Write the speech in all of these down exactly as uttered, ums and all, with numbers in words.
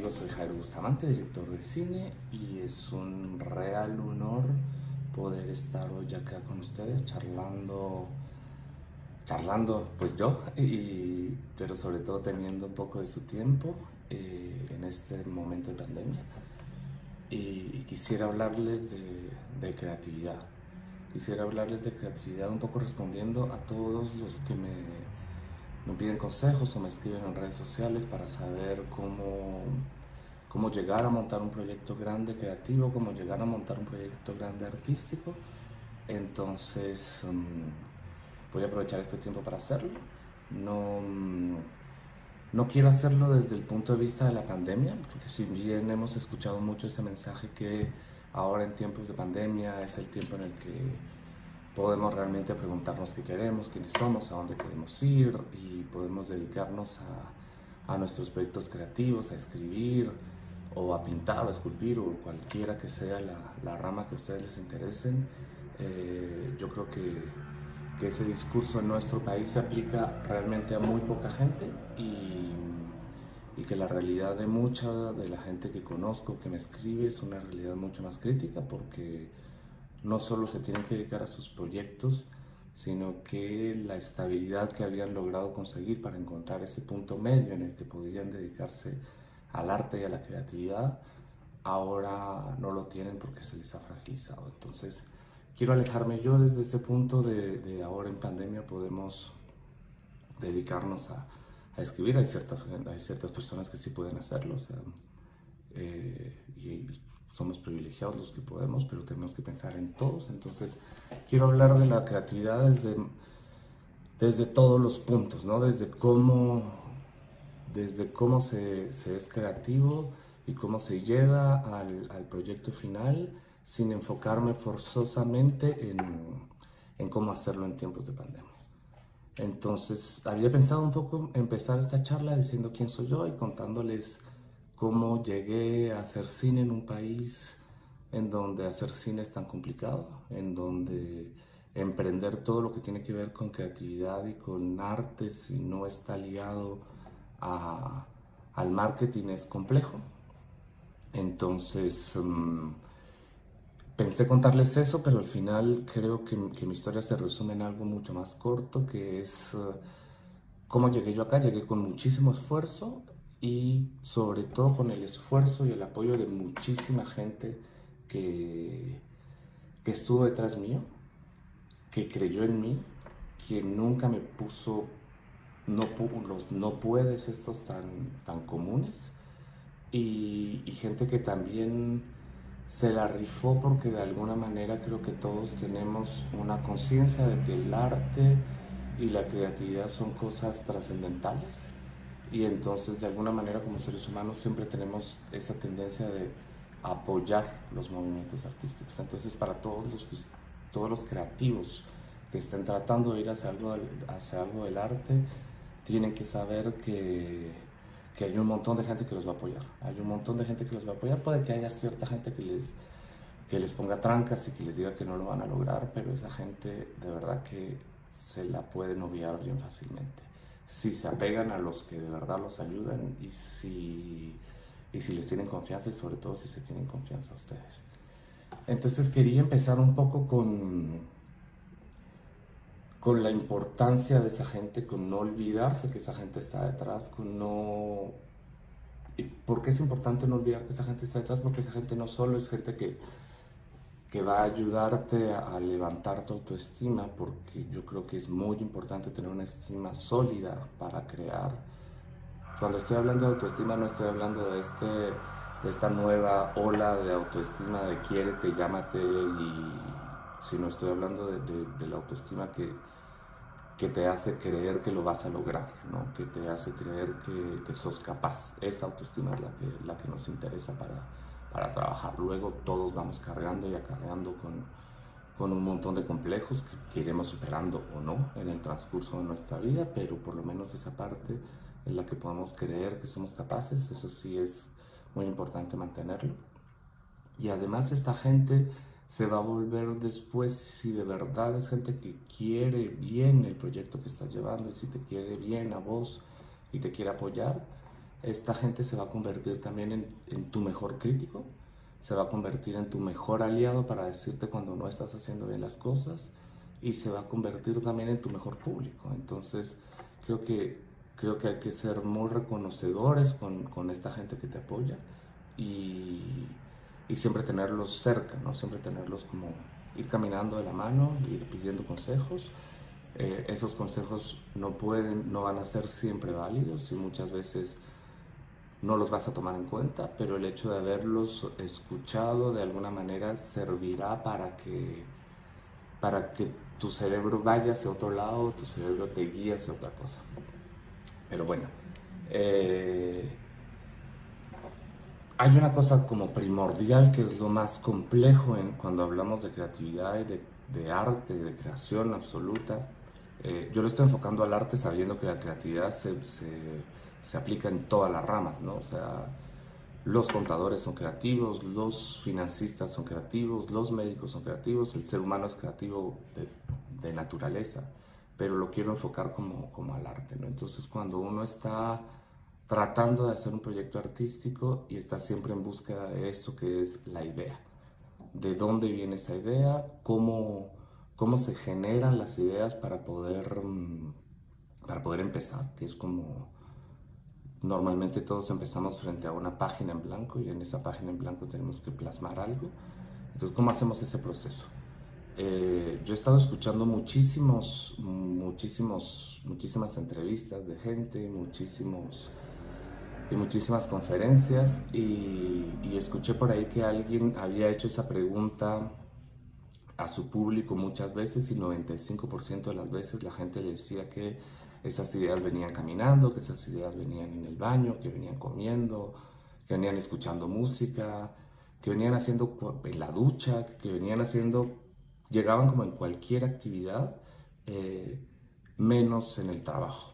Yo soy Jairo Bustamante, director de cine, y es un real honor poder estar hoy acá con ustedes charlando, charlando pues yo, y, pero sobre todo teniendo un poco de su tiempo eh, en este momento de pandemia. Y, y quisiera hablarles de, de creatividad. Quisiera hablarles de creatividad un poco respondiendo a todos los que me, me piden consejos o me escriben en redes sociales para saber cómo, cómo llegar a montar un proyecto grande creativo, cómo llegar a montar un proyecto grande artístico. Entonces um, voy a aprovechar este tiempo para hacerlo. No, um, no quiero hacerlo desde el punto de vista de la pandemia, porque si bien hemos escuchado mucho este mensaje que ahora en tiempos de pandemia es el tiempo en el que podemos realmente preguntarnos qué queremos, quiénes somos, a dónde queremos ir, y podemos dedicarnos a, a nuestros proyectos creativos, a escribir o a pintar o a esculpir o cualquiera que sea la, la rama que a ustedes les interesen. Eh, yo creo que, que ese discurso en nuestro país se aplica realmente a muy poca gente, y, y que la realidad de mucha de la gente que conozco, que me escribe, es una realidad mucho más crítica, porque no solo se tienen que dedicar a sus proyectos, sino que la estabilidad que habían logrado conseguir para encontrar ese punto medio en el que podían dedicarse al arte y a la creatividad, ahora no lo tienen porque se les ha fragilizado. Entonces, quiero alejarme yo desde ese punto de, de ahora en pandemia podemos dedicarnos a, a escribir. Hay ciertas, hay ciertas personas que sí pueden hacerlo, o sea, eh, y somos privilegiados los que podemos, pero tenemos que pensar en todos. Entonces, quiero hablar de la creatividad desde, desde todos los puntos, ¿no? Desde cómo, desde cómo se, se es creativo y cómo se llega al, al proyecto final, sin enfocarme forzosamente en, en cómo hacerlo en tiempos de pandemia. Entonces, había pensado un poco empezar esta charla diciendo quién soy yo y contándoles cómo llegué a hacer cine en un país en donde hacer cine es tan complicado, en donde emprender todo lo que tiene que ver con creatividad y con arte, si no está ligado a, al marketing, es complejo. Entonces, um, pensé contarles eso, pero al final creo que, que mi historia se resume en algo mucho más corto, que es uh, cómo llegué yo acá. Llegué con muchísimo esfuerzo, y sobre todo con el esfuerzo y el apoyo de muchísima gente que, que estuvo detrás mío, que creyó en mí, que nunca me puso no, los no puedes estos tan, tan comunes, y, y gente que también se la rifó, porque de alguna manera creo que todos tenemos una conciencia de que el arte y la creatividad son cosas trascendentales, y entonces de alguna manera como seres humanos siempre tenemos esa tendencia de apoyar los movimientos artísticos. Entonces, para todos los, todos los creativos que estén tratando de ir hacia algo, hacia algo del arte, tienen que saber que, que hay un montón de gente que los va a apoyar. Hay un montón de gente que los va a apoyar. Puede que haya cierta gente que les, que les ponga trancas y que les diga que no lo van a lograr, pero esa gente de verdad que se la pueden obviar bien fácilmente si se apegan a los que de verdad los ayudan, y si, y si les tienen confianza, y sobre todo si se tienen confianza a ustedes. Entonces quería empezar un poco con, con la importancia de esa gente, con no olvidarse que esa gente está detrás, con no... ¿Y por qué es importante no olvidar que esa gente está detrás? Porque esa gente no solo es gente que que va a ayudarte a levantar tu autoestima, porque yo creo que es muy importante tener una estima sólida para crear. Cuando estoy hablando de autoestima, no estoy hablando de, este, de esta nueva ola de autoestima de quiérete, llámate, y, sino estoy hablando de, de, de la autoestima que, que te hace creer que lo vas a lograr, ¿no? Que te hace creer que, que sos capaz. Esa autoestima es la que, la que nos interesa para, para trabajar. Luego todos vamos cargando y acarreando con, con un montón de complejos que, que iremos superando o no en el transcurso de nuestra vida, pero por lo menos esa parte en la que podemos creer que somos capaces, eso sí es muy importante mantenerlo. Y además esta gente se va a volver después, si de verdad es gente que quiere bien el proyecto que estás llevando, y si te quiere bien a vos y te quiere apoyar, esta gente se va a convertir también en, en tu mejor crítico, se va a convertir en tu mejor aliado para decirte cuando no estás haciendo bien las cosas y se va a convertir también en tu mejor público. Entonces creo que, creo que hay que ser muy reconocedores con, con esta gente que te apoya y, y siempre tenerlos cerca, ¿no? Siempre tenerlos como ir caminando de la mano, ir pidiendo consejos. Eh, esos consejos no pueden, no van a ser siempre válidos y muchas veces no los vas a tomar en cuenta, pero el hecho de haberlos escuchado de alguna manera servirá para que, para que tu cerebro vaya hacia otro lado, tu cerebro te guíe hacia otra cosa. Pero bueno, eh, hay una cosa como primordial que es lo más complejo en, cuando hablamos de creatividad y de, de arte, de creación absoluta. Eh, yo lo estoy enfocando al arte sabiendo que la creatividad se, se, se aplica en todas las ramas, ¿no? O sea, los contadores son creativos, los financistas son creativos, los médicos son creativos, el ser humano es creativo de, de naturaleza, pero lo quiero enfocar como, como al arte, ¿no? Entonces, cuando uno está tratando de hacer un proyecto artístico y está siempre en búsqueda de eso que es la idea, de dónde viene esa idea, cómo, cómo se generan las ideas para poder, para poder empezar, que es como normalmente todos empezamos frente a una página en blanco y en esa página en blanco tenemos que plasmar algo. Entonces, ¿cómo hacemos ese proceso? Eh, yo he estado escuchando muchísimos, muchísimos, muchísimas entrevistas de gente, muchísimos y muchísimas conferencias y, y escuché por ahí que alguien había hecho esa pregunta a su público muchas veces y noventa y cinco por ciento de las veces la gente le decía que esas ideas venían caminando, que esas ideas venían en el baño, que venían comiendo, que venían escuchando música, que venían haciendo en la ducha, que venían haciendo, llegaban como en cualquier actividad, eh, menos en el trabajo.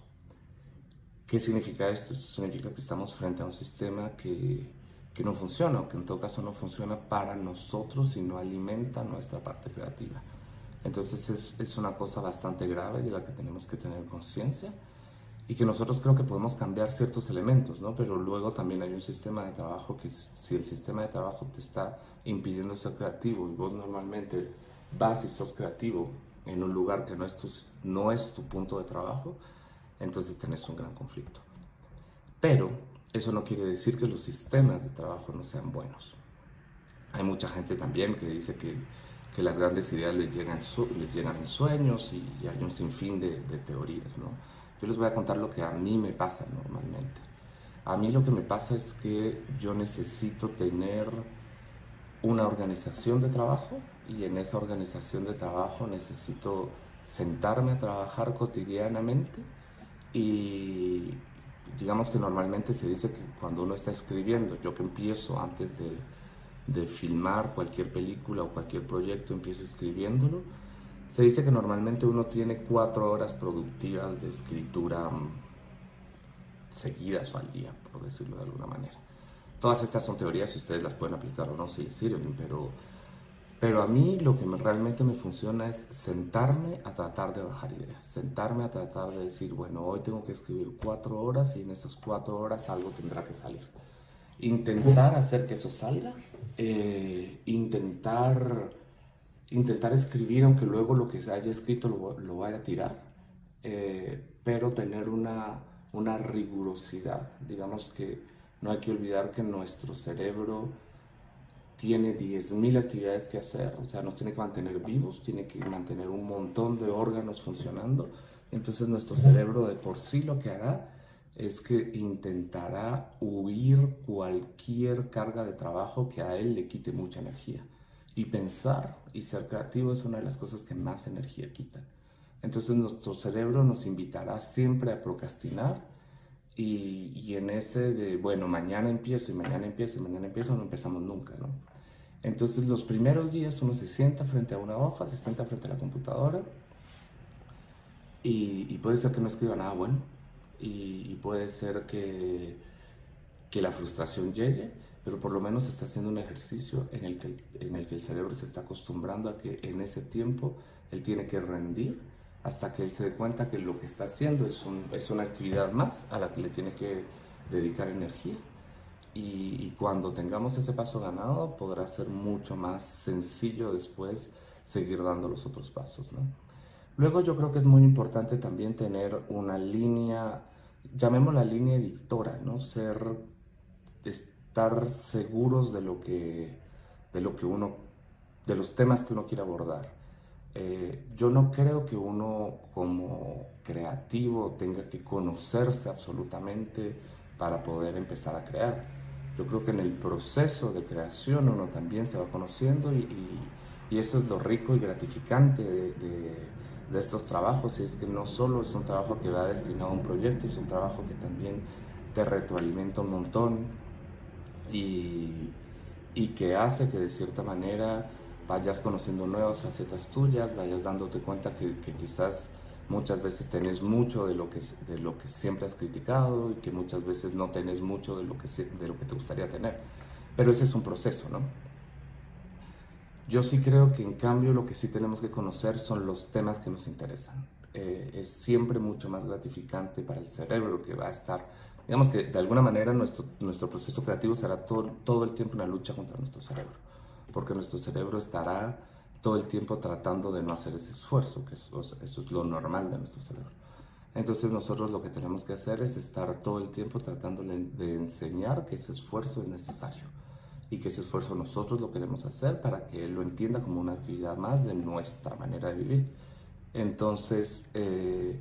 ¿Qué significa esto? Esto significa que estamos frente a un sistema que, que no funciona, o que en todo caso no funciona para nosotros y no alimenta nuestra parte creativa. Entonces es, es una cosa bastante grave de la que tenemos que tener conciencia y que nosotros creo que podemos cambiar ciertos elementos, ¿no? Pero luego también hay un sistema de trabajo que si el sistema de trabajo te está impidiendo ser creativo y vos normalmente vas y sos creativo en un lugar que no es tu, no es tu punto de trabajo, entonces tenés un gran conflicto. Pero eso no quiere decir que los sistemas de trabajo no sean buenos. Hay mucha gente también que dice que, que las grandes ideas les llegan, les llegan en sueños y, y hay un sinfín de, de teorías, ¿no? Yo les voy a contar lo que a mí me pasa normalmente. A mí lo que me pasa es que yo necesito tener una organización de trabajo y en esa organización de trabajo necesito sentarme a trabajar cotidianamente. Y digamos que normalmente se dice que cuando uno está escribiendo, yo que empiezo antes de, de filmar cualquier película o cualquier proyecto, empiezo escribiéndolo, se dice que normalmente uno tiene cuatro horas productivas de escritura um, seguidas o al día, por decirlo de alguna manera. Todas estas son teorías y ustedes las pueden aplicar o no si les sirven, pero, pero a mí lo que me, realmente me funciona es sentarme a tratar de bajar ideas, sentarme a tratar de decir, bueno, hoy tengo que escribir cuatro horas y en esas cuatro horas algo tendrá que salir. Intentar hacer que eso salga, eh, intentar, intentar escribir, aunque luego lo que se haya escrito lo, lo vaya a tirar, eh, pero tener una, una rigurosidad. Digamos que no hay que olvidar que nuestro cerebro tiene diez mil actividades que hacer, o sea, nos tiene que mantener vivos, tiene que mantener un montón de órganos funcionando, entonces nuestro cerebro de por sí lo que hará es que intentará huir cualquier carga de trabajo que a él le quite mucha energía. Y pensar y ser creativo es una de las cosas que más energía quita. Entonces nuestro cerebro nos invitará siempre a procrastinar y, y en ese de, bueno, mañana empiezo y mañana empiezo y mañana empiezo, no empezamos nunca, ¿no? Entonces los primeros días uno se sienta frente a una hoja, se sienta frente a la computadora y, y puede ser que no escriba nada bueno y, y puede ser que, que la frustración llegue, pero por lo menos está haciendo un ejercicio en el, que, en el que el cerebro se está acostumbrando a que en ese tiempo él tiene que rendir hasta que él se dé cuenta que lo que está haciendo es, un, es una actividad más a la que le tiene que dedicar energía. Y, y cuando tengamos ese paso ganado, podrá ser mucho más sencillo después seguir dando los otros pasos, ¿no? Luego yo creo que es muy importante también tener una línea, llamémosla línea editora, ¿no? Ser, estar seguros de lo que, de lo que uno, de los temas que uno quiere abordar. Eh, yo no creo que uno como creativo tenga que conocerse absolutamente para poder empezar a crear. Yo creo que en el proceso de creación uno también se va conociendo y, y, y eso es lo rico y gratificante de, de, de estos trabajos, y es que no solo es un trabajo que va destinado a un proyecto, es un trabajo que también te retroalimenta un montón y, y que hace que de cierta manera vayas conociendo nuevas facetas tuyas, vayas dándote cuenta que, que quizás muchas veces tenés mucho de lo, que, de lo que siempre has criticado y que muchas veces no tenés mucho de lo que, de lo que te gustaría tener. Pero ese es un proceso, ¿no? Yo sí creo que en cambio lo que sí tenemos que conocer son los temas que nos interesan. Eh, es siempre mucho más gratificante para el cerebro, que va a estar, digamos que de alguna manera nuestro, nuestro proceso creativo será todo, todo el tiempo una lucha contra nuestro cerebro, porque nuestro cerebro estará todo el tiempo tratando de no hacer ese esfuerzo, que eso, eso es lo normal de nuestro cerebro. Entonces nosotros lo que tenemos que hacer es estar todo el tiempo tratando de enseñar que ese esfuerzo es necesario y que ese esfuerzo nosotros lo queremos hacer para que él lo entienda como una actividad más de nuestra manera de vivir. Entonces, eh,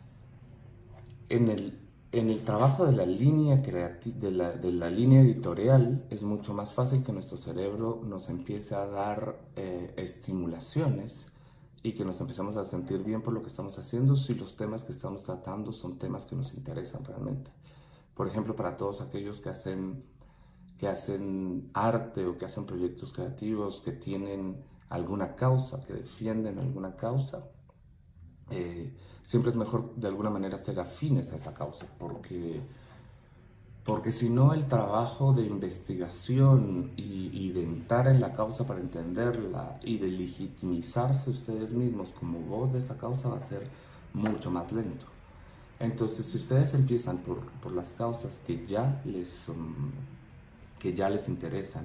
en, el, en el trabajo de la, línea creati de, la, de la línea editorial es mucho más fácil que nuestro cerebro nos empiece a dar eh, estimulaciones y que nos empecemos a sentir bien por lo que estamos haciendo si los temas que estamos tratando son temas que nos interesan realmente. Por ejemplo, para todos aquellos que hacen que hacen arte o que hacen proyectos creativos, que tienen alguna causa, que defienden alguna causa, eh, siempre es mejor de alguna manera ser afines a esa causa, porque, porque si no el trabajo de investigación y, y de entrar en la causa para entenderla y de legitimizarse ustedes mismos como voz de esa causa va a ser mucho más lento. Entonces, si ustedes empiezan por, por las causas que ya les... Um, que ya les interesan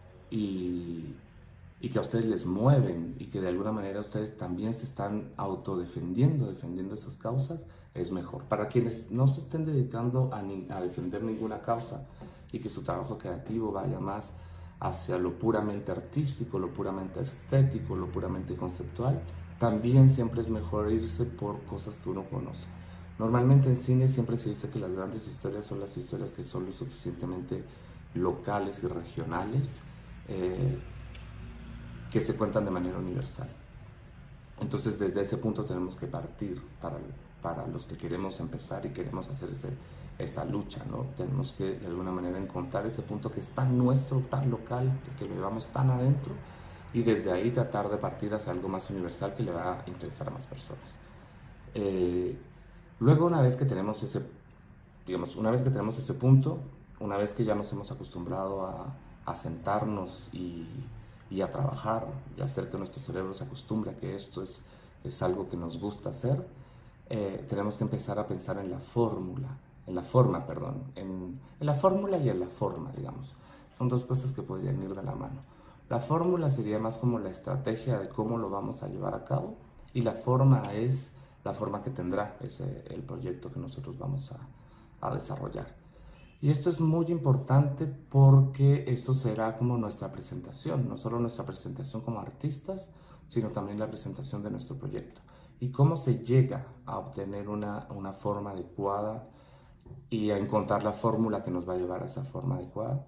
y, y que a ustedes les mueven y que de alguna manera ustedes también se están autodefendiendo, defendiendo esas causas, es mejor. Para quienes no se estén dedicando a, ni, a defender ninguna causa y que su trabajo creativo vaya más hacia lo puramente artístico, lo puramente estético, lo puramente conceptual, también siempre es mejor irse por cosas que uno conoce. Normalmente en cine siempre se dice que las grandes historias son las historias que son lo suficientemente locales y regionales eh, que se cuentan de manera universal. Entonces desde ese punto tenemos que partir para, para los que queremos empezar y queremos hacer ese, esa lucha, ¿no? Tenemos que de alguna manera encontrar ese punto que es tan nuestro, tan local, que lo llevamos tan adentro, y desde ahí tratar de partir hacia algo más universal que le va a interesar a más personas. Eh, luego una vez que tenemos ese, digamos, una vez que tenemos ese punto, una vez que ya nos hemos acostumbrado a, a sentarnos y, y a trabajar y a hacer que nuestro cerebro se acostumbre a que esto es, es algo que nos gusta hacer, eh, tenemos que empezar a pensar en la fórmula, en la forma, perdón, en, en la fórmula y en la forma, digamos. Son dos cosas que podrían ir de la mano. La fórmula sería más como la estrategia de cómo lo vamos a llevar a cabo, y la forma es la forma que tendrá ese, el proyecto que nosotros vamos a, a desarrollar. Y esto es muy importante porque eso será como nuestra presentación, no solo nuestra presentación como artistas, sino también la presentación de nuestro proyecto. Y cómo se llega a obtener una, una forma adecuada y a encontrar la fórmula que nos va a llevar a esa forma adecuada.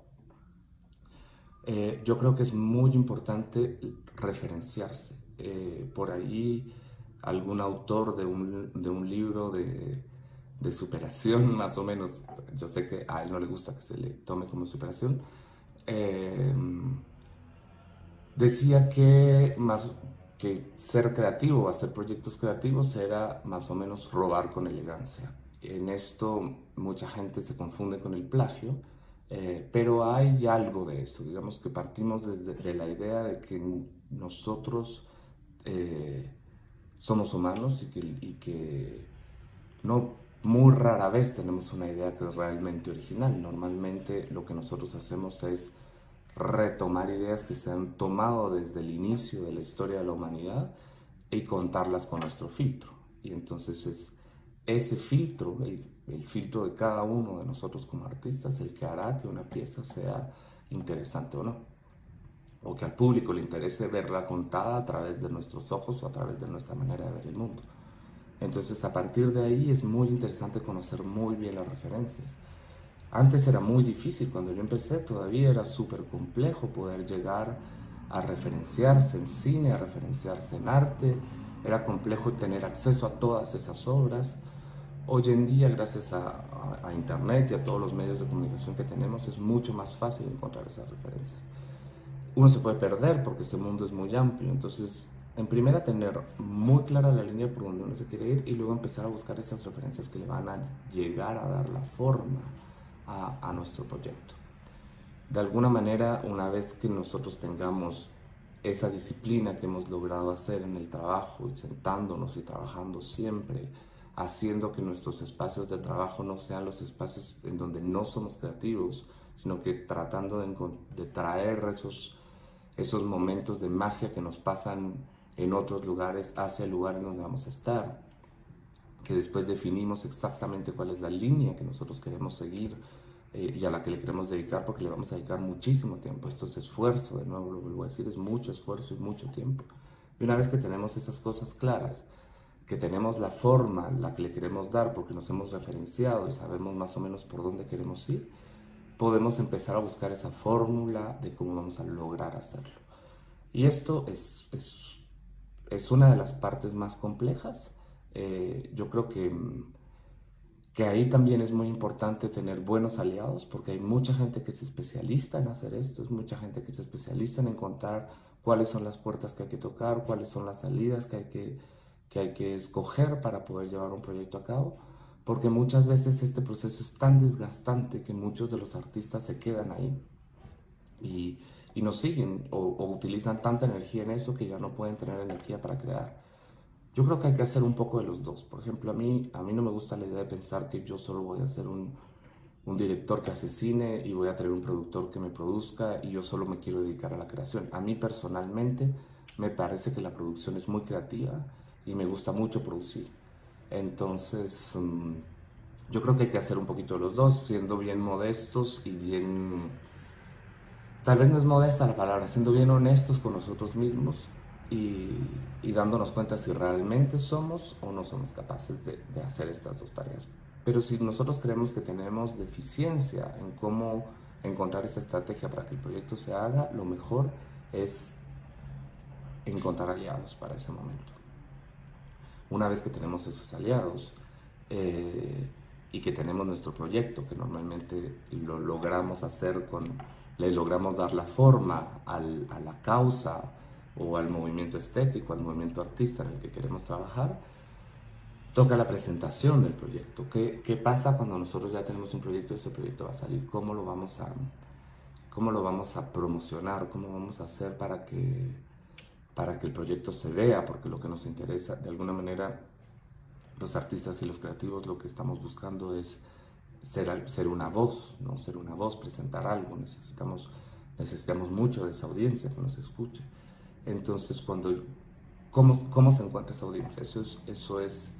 Eh, yo creo que es muy importante referenciarse. Eh, por ahí algún autor de un, de un libro de de superación, más o menos, yo sé que a él no le gusta que se le tome como superación, eh, decía que, más, que ser creativo, hacer proyectos creativos era más o menos robar con elegancia. En esto mucha gente se confunde con el plagio, eh, pero hay algo de eso, digamos que partimos de, de, de la idea de que nosotros eh, somos humanos y que, y que no muy rara vez tenemos una idea que es realmente original. Normalmente lo que nosotros hacemos es retomar ideas que se han tomado desde el inicio de la historia de la humanidad y contarlas con nuestro filtro. Y entonces es ese filtro, el, el filtro de cada uno de nosotros como artistas, el que hará que una pieza sea interesante o no, o que al público le interese verla contada a través de nuestros ojos o a través de nuestra manera de ver el mundo. Entonces, a partir de ahí es muy interesante conocer muy bien las referencias. Antes era muy difícil, cuando yo empecé todavía era súper complejo poder llegar a referenciarse en cine, a referenciarse en arte, era complejo tener acceso a todas esas obras. Hoy en día, gracias a, a, a internet y a todos los medios de comunicación que tenemos, es mucho más fácil encontrar esas referencias. Uno se puede perder porque ese mundo es muy amplio, entonces en primera tener muy clara la línea por donde uno se quiere ir y luego empezar a buscar esas referencias que le van a llegar a dar la forma a, a nuestro proyecto. De alguna manera, una vez que nosotros tengamos esa disciplina que hemos logrado hacer en el trabajo y sentándonos y trabajando siempre, haciendo que nuestros espacios de trabajo no sean los espacios en donde no somos creativos, sino que tratando de, de traer esos, esos momentos de magia que nos pasan en otros lugares hacia el lugar en donde vamos a estar, que después definimos exactamente cuál es la línea que nosotros queremos seguir eh, y a la que le queremos dedicar, porque le vamos a dedicar muchísimo tiempo. Esto es esfuerzo, de nuevo lo vuelvo a decir, es mucho esfuerzo y mucho tiempo. Y una vez que tenemos esas cosas claras, que tenemos la forma, la que le queremos dar, porque nos hemos referenciado y sabemos más o menos por dónde queremos ir, podemos empezar a buscar esa fórmula de cómo vamos a lograr hacerlo. Y esto es, es, es una de las partes más complejas. Eh, yo creo que, que ahí también es muy importante tener buenos aliados, porque hay mucha gente que es especialista en hacer esto, es mucha gente que es especialista en encontrar cuáles son las puertas que hay que tocar, cuáles son las salidas que hay que, que, hay que escoger para poder llevar un proyecto a cabo. Porque muchas veces este proceso es tan desgastante que muchos de los artistas se quedan ahí y, y no siguen o, o utilizan tanta energía en eso que ya no pueden tener energía para crear. Yo creo que hay que hacer un poco de los dos. Por ejemplo, a mí, a mí no me gusta la idea de pensar que yo solo voy a ser un, un director que hace cine y voy a tener un productor que me produzca y yo solo me quiero dedicar a la creación. A mí personalmente me parece que la producción es muy creativa y me gusta mucho producir. Entonces, um, yo creo que hay que hacer un poquito de los dos, siendo bien modestos y bien, tal vez no es modesta la palabra, siendo bien honestos con nosotros mismos y, y dándonos cuenta si realmente somos o no somos capaces de, de hacer estas dos tareas. Pero si nosotros creemos que tenemos deficiencia en cómo encontrar esta estrategia para que el proyecto se haga, lo mejor es encontrar aliados para ese momento. Una vez que tenemos esos aliados eh, y que tenemos nuestro proyecto, que normalmente lo logramos hacer con, le logramos dar la forma al, a la causa o al movimiento estético, al movimiento artista en el que queremos trabajar, toca la presentación del proyecto. ¿Qué, qué pasa cuando nosotros ya tenemos un proyecto y ese proyecto va a salir? ¿Cómo lo vamos a, cómo lo vamos a promocionar? ¿Cómo vamos a hacer para que... para que el proyecto se vea? Porque lo que nos interesa, de alguna manera, los artistas y los creativos, lo que estamos buscando es ser, ser una voz, ¿no? Ser una voz, presentar algo. Necesitamos, necesitamos mucho de esa audiencia que nos escuche. Entonces, cuando, ¿cómo, cómo se encuentra esa audiencia? Eso es, eso es,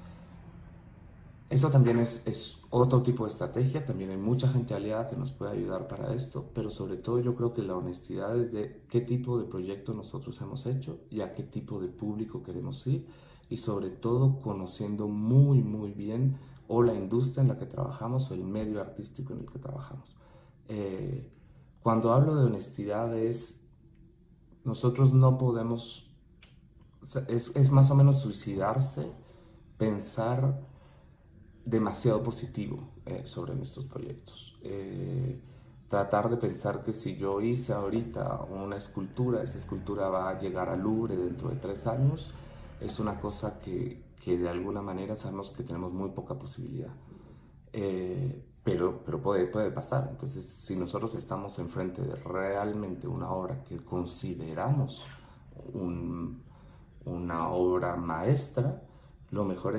eso también es, es otro tipo de estrategia. También hay mucha gente aliada que nos puede ayudar para esto, pero sobre todo yo creo que la honestidad es de qué tipo de proyecto nosotros hemos hecho y a qué tipo de público queremos ir, y sobre todo conociendo muy muy bien o la industria en la que trabajamos o el medio artístico en el que trabajamos. Eh, cuando hablo de honestidad es, nosotros no podemos, o sea, es, es más o menos suicidarse pensar demasiado positivo eh, sobre nuestros proyectos. Eh, tratar de pensar que si yo hice ahorita una escultura, esa escultura va a llegar al Louvre dentro de tres años, es una cosa que, que de alguna manera sabemos que tenemos muy poca posibilidad. Eh, pero, pero puede, puede pasar. Entonces, si nosotros estamos enfrente de realmente una obra que consideramos un, una obra maestra, lo mejor es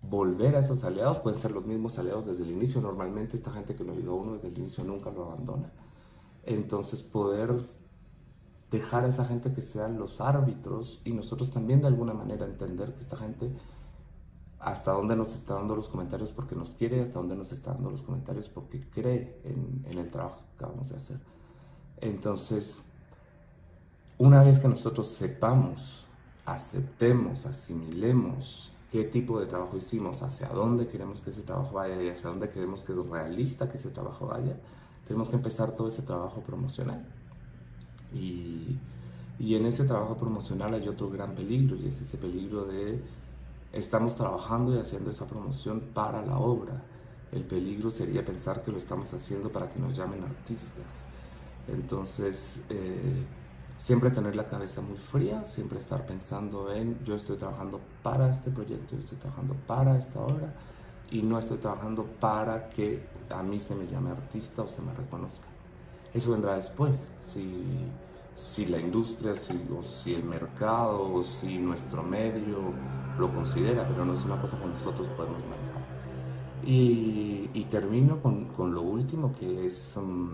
volver a esos aliados, pueden ser los mismos aliados desde el inicio, normalmente esta gente que lo ayudó a uno desde el inicio nunca lo abandona. Entonces poder dejar a esa gente que sean los árbitros y nosotros también de alguna manera entender que esta gente hasta dónde nos está dando los comentarios porque nos quiere, hasta dónde nos está dando los comentarios porque cree en, en el trabajo que acabamos de hacer. Entonces, una vez que nosotros sepamos, aceptemos, asimilemos qué tipo de trabajo hicimos, hacia dónde queremos que ese trabajo vaya y hacia dónde queremos que es realista que ese trabajo vaya, tenemos que empezar todo ese trabajo promocional. Y, y en ese trabajo promocional hay otro gran peligro, y es ese peligro de estamos trabajando y haciendo esa promoción para la obra. El peligro sería pensar que lo estamos haciendo para que nos llamen artistas. Entonces, eh, siempre tener la cabeza muy fría, siempre estar pensando en yo estoy trabajando para este proyecto, yo estoy trabajando para esta obra y no estoy trabajando para que a mí se me llame artista o se me reconozca. Eso vendrá después, si, si la industria, si, o si el mercado, o si nuestro medio lo considera, pero no es una cosa que nosotros podemos manejar. Y, y termino con, con lo último, que es um,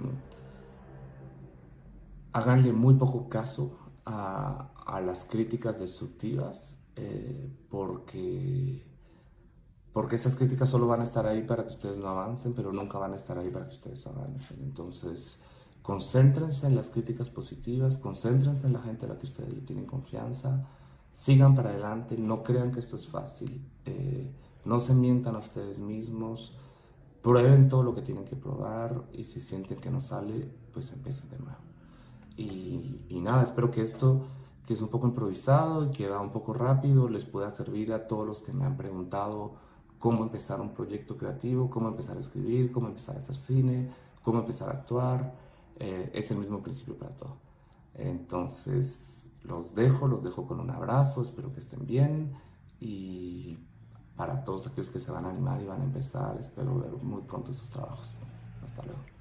háganle muy poco caso a, a las críticas destructivas, eh, porque, porque esas críticas solo van a estar ahí para que ustedes no avancen, pero nunca van a estar ahí para que ustedes avancen. Entonces, concéntrense en las críticas positivas, concéntrense en la gente a la que ustedes le tienen confianza, sigan para adelante, no crean que esto es fácil, eh, no se mientan a ustedes mismos, prueben todo lo que tienen que probar y si sienten que no sale, pues empiecen de nuevo. Y, y nada, espero que esto, que es un poco improvisado y que va un poco rápido, les pueda servir a todos los que me han preguntado cómo empezar un proyecto creativo, cómo empezar a escribir, cómo empezar a hacer cine, cómo empezar a actuar. Eh, es el mismo principio para todo. Entonces, los dejo, los dejo con un abrazo, espero que estén bien y para todos aquellos que se van a animar y van a empezar, espero ver muy pronto sus trabajos. Hasta luego.